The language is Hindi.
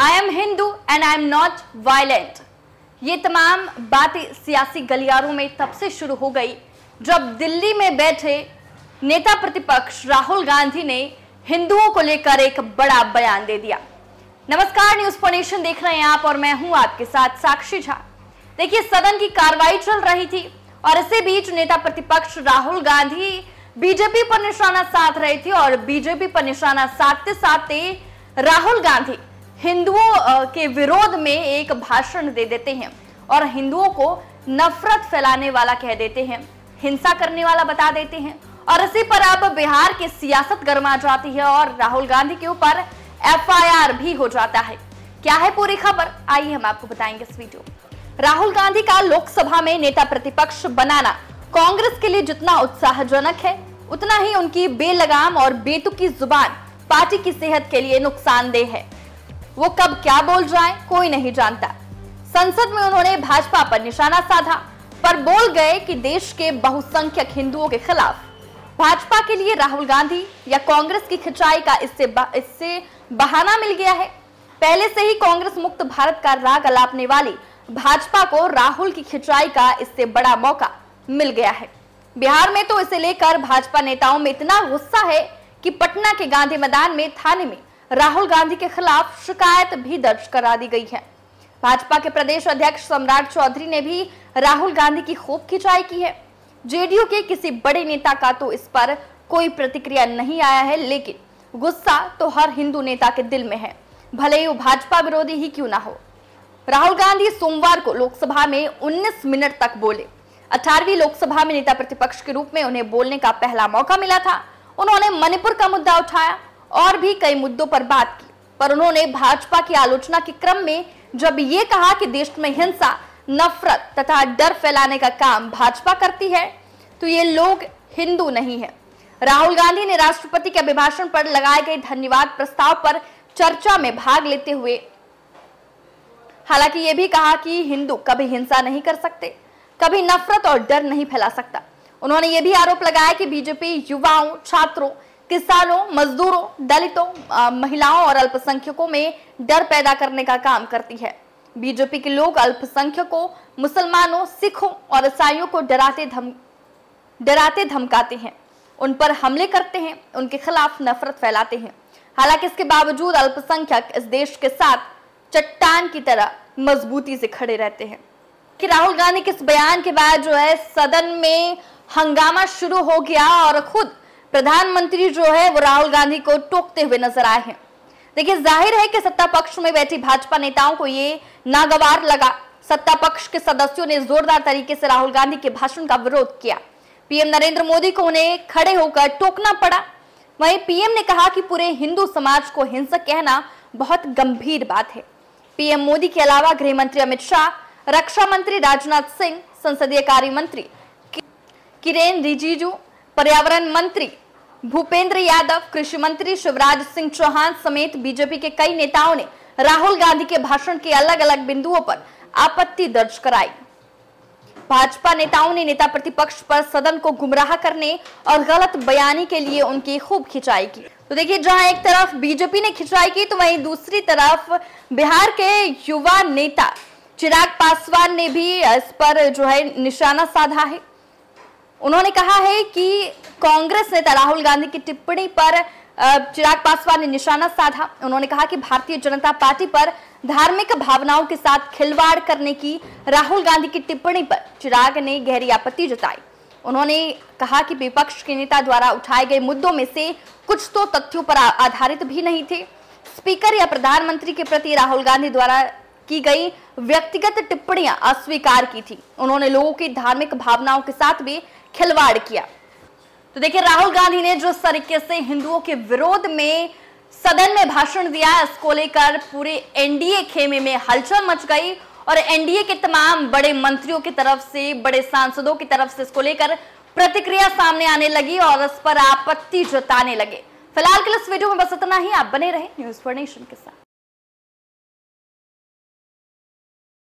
I am Hindu and I am not violent. ये तमाम बातें सियासी गलियारों में तब से शुरू हो गई जब दिल्ली में बैठे नेता प्रतिपक्ष राहुल गांधी ने हिंदुओं को लेकर एक बड़ा बयान दे दिया। नमस्कार, न्यूज फॉर नेशन देख रहे हैं आप और मैं हूं आपके साथ साक्षी झा। देखिए, सदन की कार्रवाई चल रही थी और इसी बीच नेता प्रतिपक्ष राहुल गांधी बीजेपी पर निशाना साध रहे थे और बीजेपी पर निशाना साधते साधते राहुल गांधी हिंदुओं के विरोध में एक भाषण दे देते हैं और हिंदुओं को नफरत फैलाने वाला कह देते हैं, हिंसा करने वाला बता देते हैं। और इसी पर अब बिहार की सियासत गर्मा जाती है और राहुल गांधी के ऊपर एफआईआर भी हो जाता है। क्या है पूरी खबर, आइए हम आपको बताएंगे इस वीडियो। राहुल गांधी का लोकसभा में नेता प्रतिपक्ष बनाना कांग्रेस के लिए जितना उत्साहजनक है, उतना ही उनकी बेलगाम और बेतुकी जुबान पार्टी की सेहत के लिए नुकसानदेह है। वो कब क्या बोल जाए कोई नहीं जानता। संसद में उन्होंने भाजपा पर निशाना साधा पर बोल गए कि देश के बहुसंख्यक हिंदुओं के खिलाफ भाजपा के लिए राहुल गांधी या कांग्रेस की खिंचाई का इससे बहाना मिल गया है। पहले से ही कांग्रेस मुक्त भारत का राग अलापने वाली भाजपा को राहुल की खिंचाई का इससे बड़ा मौका मिल गया है। बिहार में तो इसे लेकर भाजपा नेताओं में इतना गुस्सा है कि पटना के गांधी मैदान में थाने में राहुल गांधी के खिलाफ शिकायत भी दर्ज करा दी गई है। भाजपा के प्रदेश अध्यक्ष सम्राट चौधरी ने भी राहुल गांधी की खूब खिंचाई की है। जेडीयू के किसी बड़े नेता का तो इस पर कोई प्रतिक्रिया नहीं आया है, लेकिन गुस्सा तो हर हिंदू नेता के दिल में है, भले ही वो भाजपा विरोधी ही क्यों ना हो। राहुल गांधी सोमवार को लोकसभा में 19 मिनट तक बोले। 18वीं लोकसभा में नेता प्रतिपक्ष के रूप में उन्हें बोलने का पहला मौका मिला था। उन्होंने मणिपुर का मुद्दा उठाया और भी कई मुद्दों पर बात की, पर उन्होंने भाजपा की आलोचना के क्रम में जब ये कहा कि देश में हिंसा, नफरत तथा डर फैलाने का काम भाजपा करती है, तो ये लोग हिंदू नहीं है। राहुल गांधी ने राष्ट्रपति के अभिभाषण पर लगाए गए धन्यवाद प्रस्ताव पर चर्चा में भाग लेते हुए हालांकि ये भी कहा कि हिंदू कभी हिंसा नहीं कर सकते, कभी नफरत और डर नहीं फैला सकता। उन्होंने ये भी आरोप लगाया कि बीजेपी युवाओं, छात्रों, किसानों, मजदूरों, दलितों, महिलाओं और अल्पसंख्यकों में डर पैदा करने का काम करती है। बीजेपी के लोग अल्पसंख्यकों, मुसलमानों, सिखों और ईसाइयों को डराते धमकाते हैं, उन पर हमले करते हैं, उनके खिलाफ नफरत फैलाते हैं। हालांकि इसके बावजूद अल्पसंख्यक इस देश के साथ चट्टान की तरह मजबूती से खड़े रहते हैं। कि राहुल गांधी के इस बयान के बाद जो है सदन में हंगामा शुरू हो गया और खुद प्रधानमंत्री जो है वो राहुल गांधी को टोकते हुए नजर आए हैं। देखिए, जाहिर है कि सत्ता पक्ष में बैठी भाजपा नेताओं को ये नागवार लगा। सत्ता पक्ष के सदस्यों ने जोरदार तरीके से राहुल गांधी के भाषण का विरोध किया। पीएम नरेंद्र मोदी को उन्हें खड़े होकर टोकना पड़ा। वहीं पीएम ने कहा कि पूरे हिंदू समाज को हिंसक कहना बहुत गंभीर बात है। पीएम मोदी के अलावा गृह मंत्री अमित शाह, रक्षा मंत्री राजनाथ सिंह, संसदीय कार्य मंत्री किरेन रिजिजू, पर्यावरण मंत्री भूपेंद्र यादव, कृषि मंत्री शिवराज सिंह चौहान समेत बीजेपी के कई नेताओं ने राहुल गांधी के भाषण के अलग अलग बिंदुओं पर आपत्ति दर्ज कराई। भाजपा नेताओं ने नेता प्रतिपक्ष पर सदन को गुमराह करने और गलत बयानी के लिए उनकी खूब खिंचाई की। तो देखिए, जहां एक तरफ बीजेपी ने खिंचाई की तो वहीं दूसरी तरफ बिहार के युवा नेता चिराग पासवान ने भी इस पर जो है निशाना साधा है। उन्होंने कहा है कि कांग्रेस नेता राहुल गांधी की टिप्पणी पर चिराग पासवान ने निशाना साधा। उन्होंने कहा कि भारतीय जनता पार्टी पर धार्मिक भावनाओं के साथ खिलवाड़ करने की राहुल गांधी की टिप्पणी पर चिराग ने गहरी आपत्ति जताई। उन्होंने कहा कि विपक्ष के नेता द्वारा उठाए गए मुद्दों में से कुछ तो तथ्यों पर आधारित भी नहीं थे। स्पीकर या प्रधानमंत्री के प्रति राहुल गांधी द्वारा की गई व्यक्तिगत टिप्पणियां अस्वीकार की थी। उन्होंने लोगों की धार्मिक भावनाओं के साथ भी खिलवाड़ किया। तो देखिए, राहुल गांधी ने जो तरीके से हिंदुओं के विरोध में सदन में भाषण दिया, इसको लेकर पूरे एनडीए खेमे में हलचल मच गई और एनडीए के तमाम बड़े मंत्रियों की तरफ से, बड़े सांसदों की तरफ से इसको लेकर प्रतिक्रिया सामने आने लगी और इस पर आपत्ति जताने लगे। फिलहाल के लिए इस वीडियो में बस इतना ही। आप बने रहे न्यूज फॉर नेशन के साथ।